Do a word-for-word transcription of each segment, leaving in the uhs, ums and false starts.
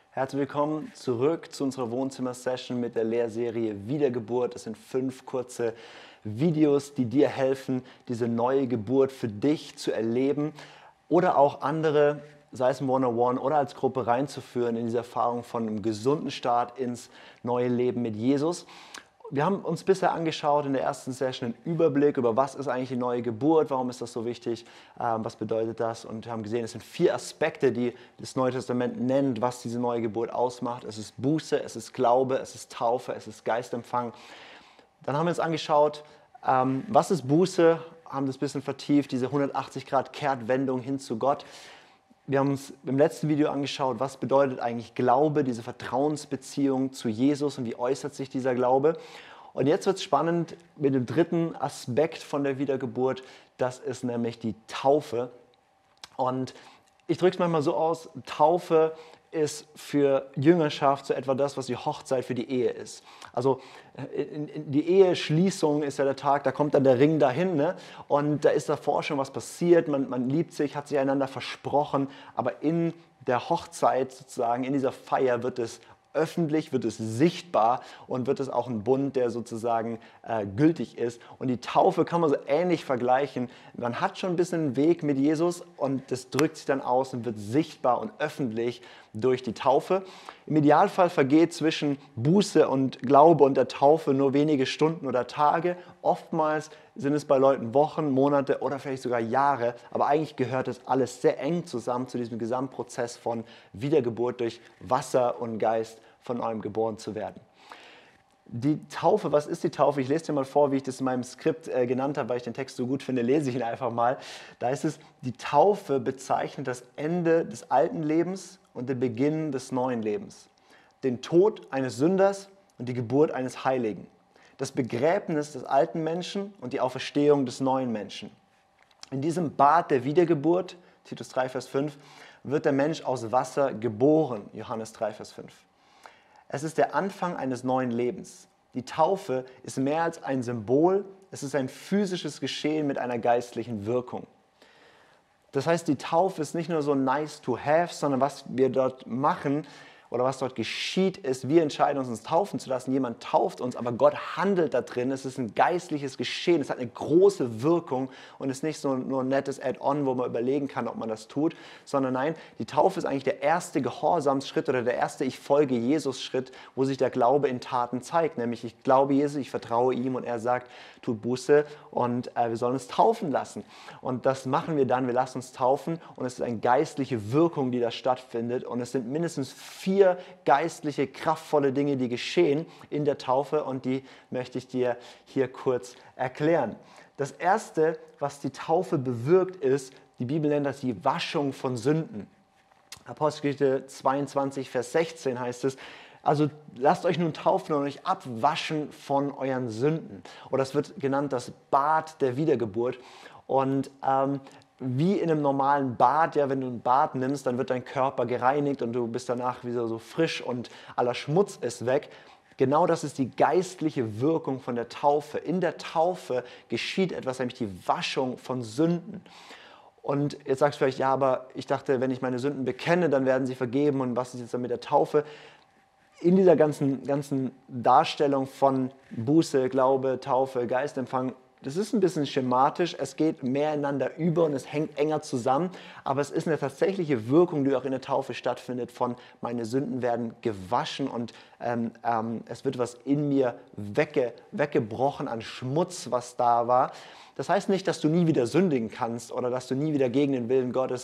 Herzlich willkommen zurück zu unserer Wohnzimmer-Session mit der Lehrserie Wiedergeburt. Es sind fünf kurze Videos, die dir helfen, diese neue Geburt für dich zu erleben oder auch andere, sei es im One-on-One oder als Gruppe reinzuführen in diese Erfahrung von einem gesunden Start ins neue Leben mit Jesus. Wir haben uns bisher angeschaut in der ersten Session einen Überblick über, was ist eigentlich die neue Geburt, warum ist das so wichtig, ähm, was bedeutet das, und wir haben gesehen, es sind vier Aspekte, die das Neue Testament nennt, was diese neue Geburt ausmacht. Es ist Buße, es ist Glaube, es ist Taufe, es ist Geistempfang. Dann haben wir uns angeschaut, ähm, was ist Buße, haben das ein bisschen vertieft, diese hundertachtzig Grad Kehrtwendung hin zu Gott. Wir haben uns im letzten Video angeschaut, was bedeutet eigentlich Glaube, diese Vertrauensbeziehung zu Jesus und wie äußert sich dieser Glaube. Und jetzt wird es spannend mit dem dritten Aspekt von der Wiedergeburt, das ist nämlich die Taufe. Und ich drücke es manchmal so aus, Taufe ist für Jüngerschaft so etwa das, was die Hochzeit für die Ehe ist. Also in, in die Eheschließung ist ja der Tag, da kommt dann der Ring dahin, ne? Und da ist davor schon was passiert, man, man liebt sich, hat sich einander versprochen, aber in der Hochzeit sozusagen, in dieser Feier wird es öffentlich, wird es sichtbar und wird es auch ein Bund, der sozusagen äh, gültig ist. Und die Taufe kann man so ähnlich vergleichen. Man hat schon ein bisschen einen Weg mit Jesus und das drückt sich dann aus und wird sichtbar und öffentlich durch die Taufe. Im Idealfall vergeht zwischen Buße und Glaube und der Taufe nur wenige Stunden oder Tage. Oftmals sind es bei Leuten Wochen, Monate oder vielleicht sogar Jahre. Aber eigentlich gehört das alles sehr eng zusammen zu diesem Gesamtprozess von Wiedergeburt durch Wasser und Geist von neuem geboren zu werden. Die Taufe, was ist die Taufe? Ich lese dir mal vor, wie ich das in meinem Skript äh, genannt habe, weil ich den Text so gut finde, lese ich ihn einfach mal. Da ist es, die Taufe bezeichnet das Ende des alten Lebens und den Beginn des neuen Lebens. Den Tod eines Sünders und die Geburt eines Heiligen. Das Begräbnis des alten Menschen und die Auferstehung des neuen Menschen. In diesem Bad der Wiedergeburt, Titus drei, Vers fünf, wird der Mensch aus Wasser geboren, Johannes drei, Vers fünf. Es ist der Anfang eines neuen Lebens. Die Taufe ist mehr als ein Symbol, es ist ein physisches Geschehen mit einer geistlichen Wirkung. Das heißt, die Taufe ist nicht nur so nice to have, sondern was wir dort machen oder was dort geschieht, ist, wir entscheiden uns, uns taufen zu lassen. Jemand tauft uns, aber Gott handelt da drin. Es ist ein geistliches Geschehen. Es hat eine große Wirkung und ist nicht so nur ein nettes Add-on, wo man überlegen kann, ob man das tut, sondern nein, die Taufe ist eigentlich der erste Gehorsamsschritt oder der erste Ich-folge-Jesus-Schritt, wo sich der Glaube in Taten zeigt. Nämlich, ich glaube Jesus, ich vertraue ihm und er sagt, tut Buße und äh, wir sollen uns taufen lassen. Und das machen wir dann, wir lassen uns taufen und es ist eine geistliche Wirkung, die da stattfindet und es sind mindestens vier geistliche, kraftvolle Dinge, die geschehen in der Taufe und die möchte ich dir hier kurz erklären. Das erste, was die Taufe bewirkt, ist, die Bibel nennt das die Waschung von Sünden. Apostelgeschichte zweiundzwanzig, Vers sechzehn heißt es, also lasst euch nun taufen und euch abwaschen von euren Sünden. Oder es wird genannt das Bad der Wiedergeburt. Und ähm, wie in einem normalen Bad, ja, wenn du ein Bad nimmst, dann wird dein Körper gereinigt und du bist danach wieder so frisch und aller Schmutz ist weg. Genau das ist die geistliche Wirkung von der Taufe. In der Taufe geschieht etwas, nämlich die Waschung von Sünden. Und jetzt sagst du vielleicht, ja, aber ich dachte, wenn ich meine Sünden bekenne, dann werden sie vergeben und was ist jetzt dann mit der Taufe? In dieser ganzen, ganzen Darstellung von Buße, Glaube, Taufe, Geistempfang, das ist ein bisschen schematisch, es geht mehr ineinander über und es hängt enger zusammen, aber es ist eine tatsächliche Wirkung, die auch in der Taufe stattfindet, von meine Sünden werden gewaschen und ähm, ähm, es wird was in mir wegge, weggebrochen an Schmutz, was da war. Das heißt nicht, dass du nie wieder sündigen kannst oder dass du nie wieder gegen den Willen Gottes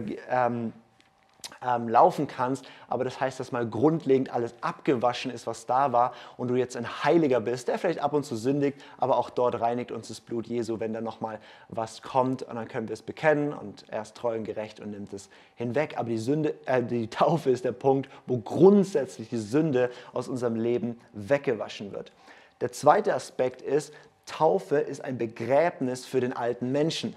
ähm, Ähm, laufen kannst, aber das heißt, dass mal grundlegend alles abgewaschen ist, was da war und du jetzt ein Heiliger bist, der vielleicht ab und zu sündigt, aber auch dort reinigt uns das Blut Jesu, wenn da nochmal was kommt und dann können wir es bekennen und er ist treu und gerecht und nimmt es hinweg. Aber die, Sünde, äh, die Taufe ist der Punkt, wo grundsätzlich die Sünde aus unserem Leben weggewaschen wird. Der zweite Aspekt ist, Taufe ist ein Begräbnis für den alten Menschen.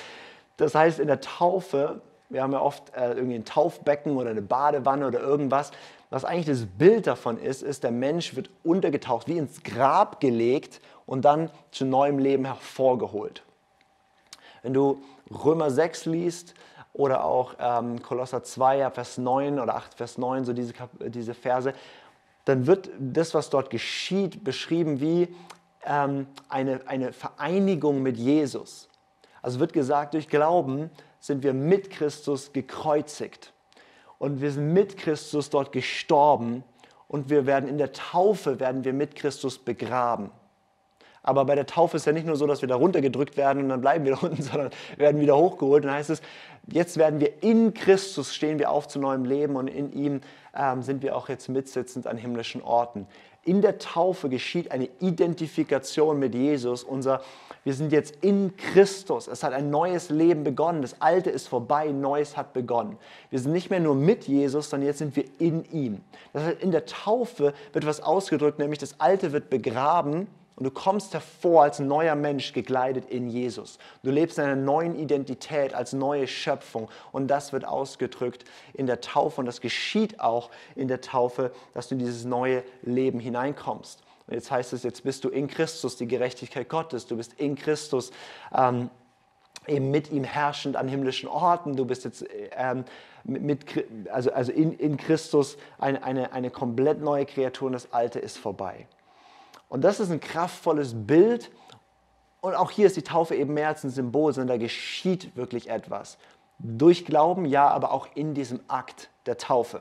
Das heißt, in der Taufe, wir haben ja oft äh, irgendwie ein Taufbecken oder eine Badewanne oder irgendwas. Was eigentlich das Bild davon ist, ist, der Mensch wird untergetaucht, wie ins Grab gelegt und dann zu neuem Leben hervorgeholt. Wenn du Römer sechs liest oder auch ähm, Kolosser zwei, Vers neun oder acht, Vers neun, so diese, diese Verse, dann wird das, was dort geschieht, beschrieben wie ähm, eine, eine Vereinigung mit Jesus. Also wird gesagt, durch Glauben sind wir mit Christus gekreuzigt und wir sind mit Christus dort gestorben und wir werden in der Taufe werden wir mit Christus begraben. Aber bei der Taufe ist ja nicht nur so, dass wir da runtergedrückt werden und dann bleiben wir da unten, sondern wir werden wieder hochgeholt. Und dann heißt es, jetzt werden wir in Christus, stehen wir auf zu neuem Leben und in ihm ähm, sind wir auch jetzt mitsitzend an himmlischen Orten. In der Taufe geschieht eine Identifikation mit Jesus. Unser, wir sind jetzt in Christus. Es hat ein neues Leben begonnen. Das Alte ist vorbei, Neues hat begonnen. Wir sind nicht mehr nur mit Jesus, sondern jetzt sind wir in ihm. Das heißt, in der Taufe wird was ausgedrückt, nämlich das Alte wird begraben. Und du kommst hervor als neuer Mensch, gekleidet in Jesus. Du lebst in einer neuen Identität, als neue Schöpfung. Und das wird ausgedrückt in der Taufe. Und das geschieht auch in der Taufe, dass du in dieses neue Leben hineinkommst. Und jetzt heißt es, jetzt bist du in Christus, die Gerechtigkeit Gottes. Du bist in Christus, ähm, eben mit ihm herrschend an himmlischen Orten. Du bist jetzt ähm, mit, also, also in, in Christus eine, eine, eine komplett neue Kreatur und das Alte ist vorbei. Und das ist ein kraftvolles Bild. Und auch hier ist die Taufe eben mehr als ein Symbol, sondern da geschieht wirklich etwas. Durch Glauben, ja, aber auch in diesem Akt der Taufe.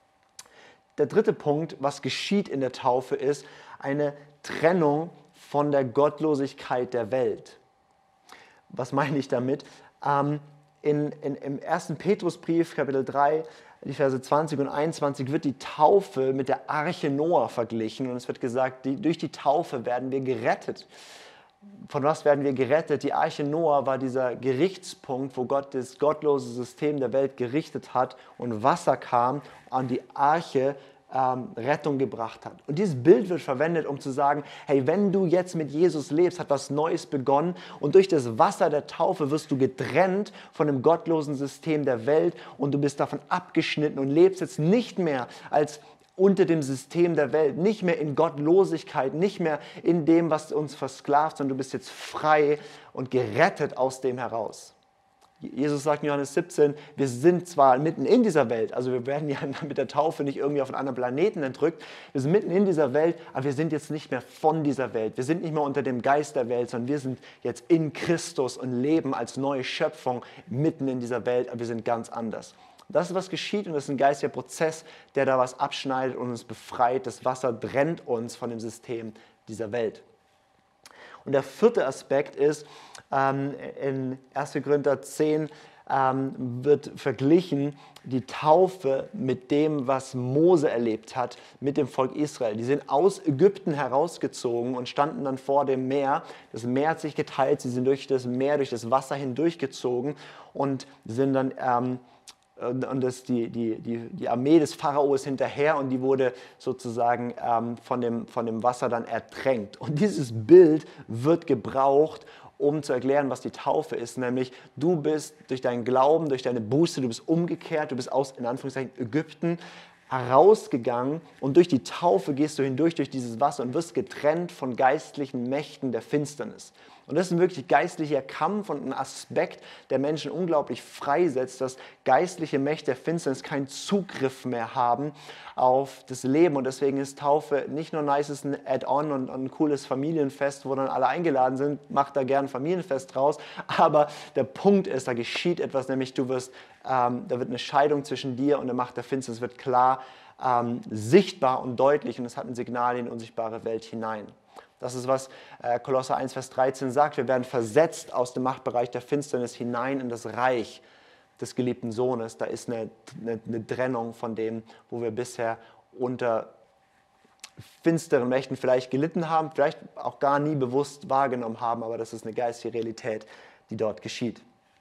Der dritte Punkt, was geschieht in der Taufe, ist eine Trennung von der Gottlosigkeit der Welt. Was meine ich damit? Ähm, in, in, Im ersten Petrusbrief, Kapitel drei, die Verse zwanzig und einundzwanzig, wird die Taufe mit der Arche Noah verglichen. Und es wird gesagt, die, durch die Taufe werden wir gerettet. Von was werden wir gerettet? Die Arche Noah war dieser Gerichtspunkt, wo Gott das gottlose System der Welt gerichtet hat und Wasser kam und die Arche ähm, Rettung gebracht hat. Und dieses Bild wird verwendet, um zu sagen, hey, wenn du jetzt mit Jesus lebst, hat was Neues begonnen und durch das Wasser der Taufe wirst du getrennt von dem gottlosen System der Welt und du bist davon abgeschnitten und lebst jetzt nicht mehr als unter dem System der Welt, nicht mehr in Gottlosigkeit, nicht mehr in dem, was uns versklavt, sondern du bist jetzt frei und gerettet aus dem heraus. Jesus sagt in Johannes siebzehn, wir sind zwar mitten in dieser Welt, also wir werden ja mit der Taufe nicht irgendwie auf einen anderen Planeten entrückt, wir sind mitten in dieser Welt, aber wir sind jetzt nicht mehr von dieser Welt, wir sind nicht mehr unter dem Geist der Welt, sondern wir sind jetzt in Christus und leben als neue Schöpfung mitten in dieser Welt, aber wir sind ganz anders. Das ist, was geschieht und das ist ein geistiger Prozess, der da was abschneidet und uns befreit. Das Wasser trennt uns von dem System dieser Welt. Und der vierte Aspekt ist, ähm, in erster Korinther zehn ähm, wird verglichen die Taufe mit dem, was Mose erlebt hat mit dem Volk Israel. Die sind aus Ägypten herausgezogen und standen dann vor dem Meer. Das Meer hat sich geteilt, sie sind durch das Meer, durch das Wasser hindurchgezogen und sind dann ähm, und das, die, die, die, die Armee des Pharao ist hinterher und die wurde sozusagen ähm, von, dem, von dem Wasser dann ertränkt. Und dieses Bild wird gebraucht, um zu erklären, was die Taufe ist, nämlich du bist durch deinen Glauben, durch deine Buße, du bist umgekehrt, du bist aus, in Anführungszeichen, Ägypten herausgegangen und durch die Taufe gehst du hindurch durch dieses Wasser und wirst getrennt von geistlichen Mächten der Finsternis. Und das ist ein wirklich geistlicher Kampf und ein Aspekt, der Menschen unglaublich freisetzt, dass geistliche Mächte der Finsternis keinen Zugriff mehr haben auf das Leben. Und deswegen ist Taufe nicht nur nice, ist ein Add-on und ein cooles Familienfest, wo dann alle eingeladen sind, macht da gern ein Familienfest draus. Aber der Punkt ist, da geschieht etwas, nämlich du wirst, ähm, da wird eine Scheidung zwischen dir und der Macht der Finsternis, wird klar, ähm, sichtbar und deutlich und es hat ein Signal in die unsichtbare Welt hinein. Das ist, was äh, Kolosser eins, Vers dreizehn sagt. Wir werden versetzt aus dem Machtbereich der Finsternis hinein in das Reich des geliebten Sohnes. Da ist eine, eine, eine Trennung von dem, wo wir bisher unter finsteren Mächten vielleicht gelitten haben, vielleicht auch gar nie bewusst wahrgenommen haben, aber das ist eine geistige Realität, die dort geschieht.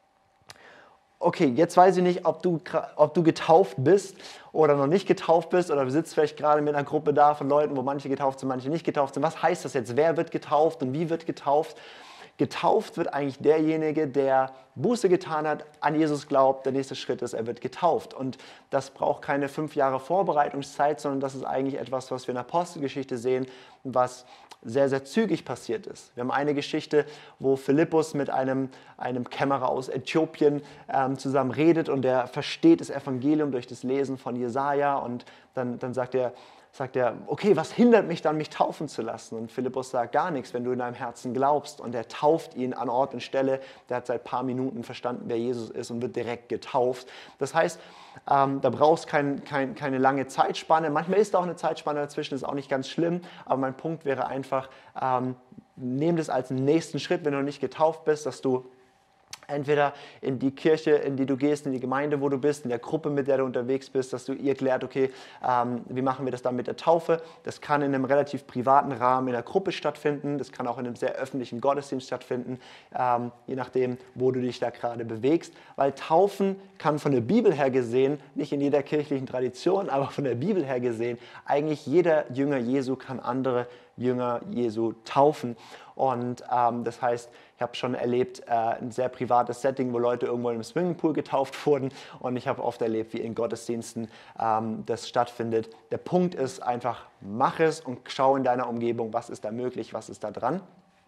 Okay, jetzt weiß ich nicht, ob du, ob du getauft bist oder noch nicht getauft bist oder du sitzt vielleicht gerade mit einer Gruppe da von Leuten, wo manche getauft sind, manche nicht getauft sind. Was heißt das jetzt? Wer wird getauft und wie wird getauft? Getauft wird eigentlich derjenige, der Buße getan hat, an Jesus glaubt. Der nächste Schritt ist, er wird getauft. Und das braucht keine fünf Jahre Vorbereitungszeit, sondern das ist eigentlich etwas, was wir in der Apostelgeschichte sehen, was sehr, sehr zügig passiert ist. Wir haben eine Geschichte, wo Philippus mit einem, einem Kämmerer aus Äthiopien ähm, zusammen redet und der versteht das Evangelium durch das Lesen von Jesaja und dann, dann sagt er, sagt er, okay, was hindert mich dann, mich taufen zu lassen? Und Philippus sagt, gar nichts, wenn du in deinem Herzen glaubst. Und er tauft ihn an Ort und Stelle. Der hat seit ein paar Minuten verstanden, wer Jesus ist und wird direkt getauft. Das heißt, ähm, da brauchst du kein, kein, keine lange Zeitspanne. Manchmal ist da auch eine Zeitspanne dazwischen, ist auch nicht ganz schlimm. Aber mein Punkt wäre einfach, ähm, nimm das als nächsten Schritt, wenn du noch nicht getauft bist, dass du entweder in die Kirche, in die du gehst, in die Gemeinde, wo du bist, in der Gruppe, mit der du unterwegs bist, dass du ihr klärt, okay, ähm, wie machen wir das dann mit der Taufe? Das kann in einem relativ privaten Rahmen in der Gruppe stattfinden, das kann auch in einem sehr öffentlichen Gottesdienst stattfinden, ähm, je nachdem, wo du dich da gerade bewegst, weil Taufen kann von der Bibel her gesehen, nicht in jeder kirchlichen Tradition, aber von der Bibel her gesehen, eigentlich jeder Jünger Jesu kann andere Jünger Jesu taufen. Und ähm, das heißt, ich habe schon erlebt, äh, ein sehr privates Setting, wo Leute irgendwo im Swimmingpool getauft wurden. Und ich habe oft erlebt, wie in Gottesdiensten ähm, das stattfindet. Der Punkt ist einfach, mach es und schau in deiner Umgebung, was ist da möglich, was ist da dran.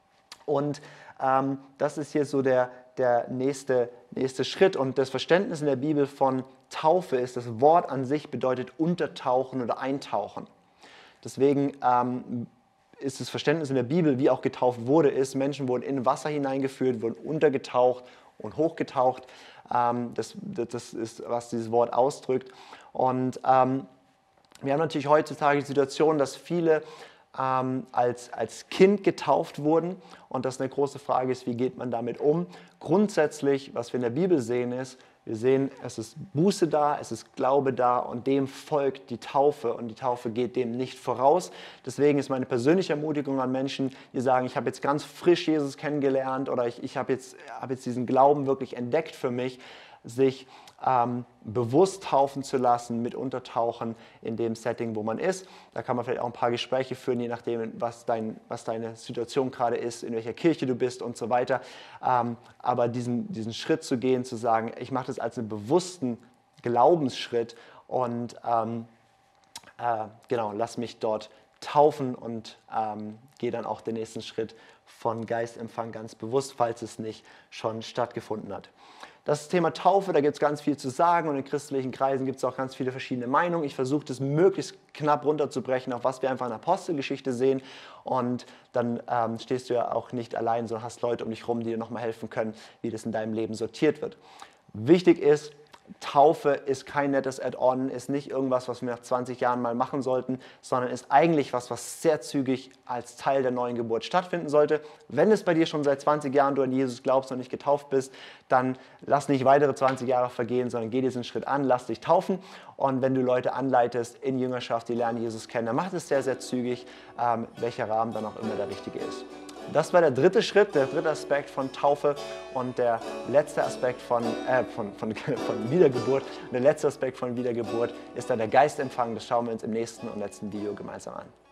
Und ähm, das ist hier so der, der nächste, nächste Schritt. Und das Verständnis in der Bibel von Taufe ist, das Wort an sich bedeutet untertauchen oder eintauchen. Deswegen ähm, ist das Verständnis in der Bibel, wie auch getauft wurde, ist, Menschen wurden in Wasser hineingeführt, wurden untergetaucht und hochgetaucht. Ähm, das, das ist, was dieses Wort ausdrückt. Und ähm, wir haben natürlich heutzutage die Situation, dass viele ähm, als, als Kind getauft wurden. Und das eine große Frage ist, wie geht man damit um? Grundsätzlich, was wir in der Bibel sehen, ist, wir sehen, es ist Buße da, es ist Glaube da und dem folgt die Taufe und die Taufe geht dem nicht voraus. Deswegen ist meine persönliche Ermutigung an Menschen, die sagen, ich habe jetzt ganz frisch Jesus kennengelernt oder ich, ich habe jetzt, hab jetzt diesen Glauben wirklich entdeckt für mich, sich ähm, bewusst taufen zu lassen, mit Untertauchen in dem Setting, wo man ist. Da kann man vielleicht auch ein paar Gespräche führen, je nachdem, was, dein, was deine Situation gerade ist, in welcher Kirche du bist und so weiter. Ähm, aber diesen, diesen Schritt zu gehen, zu sagen, ich mache das als einen bewussten Glaubensschritt und ähm, äh, genau, lass mich dort taufen und ähm, gehe dann auch den nächsten Schritt von Geistempfang ganz bewusst, falls es nicht schon stattgefunden hat. Das Thema Taufe, da gibt es ganz viel zu sagen und in christlichen Kreisen gibt es auch ganz viele verschiedene Meinungen. Ich versuche das möglichst knapp runterzubrechen, auf was wir einfach in der Apostelgeschichte sehen und dann ähm, stehst du ja auch nicht allein, sondern hast Leute um dich herum, die dir nochmal helfen können, wie das in deinem Leben sortiert wird. Wichtig ist, Taufe ist kein nettes Add-on, ist nicht irgendwas, was wir nach zwanzig Jahren mal machen sollten, sondern ist eigentlich was, was sehr zügig als Teil der neuen Geburt stattfinden sollte. Wenn es bei dir schon seit zwanzig Jahren du an Jesus glaubst und nicht getauft bist, dann lass nicht weitere zwanzig Jahre vergehen, sondern geh diesen Schritt an, lass dich taufen. Und wenn du Leute anleitest in Jüngerschaft, die lernen Jesus kennen, dann mach es sehr, sehr zügig, ähm, welcher Rahmen dann auch immer der richtige ist. Das war der dritte Schritt, der dritte Aspekt von Taufe und der letzte Aspekt von, äh, von, von, von Wiedergeburt. Und der letzte Aspekt von Wiedergeburt ist dann der Geistempfang. Das schauen wir uns im nächsten und letzten Video gemeinsam an.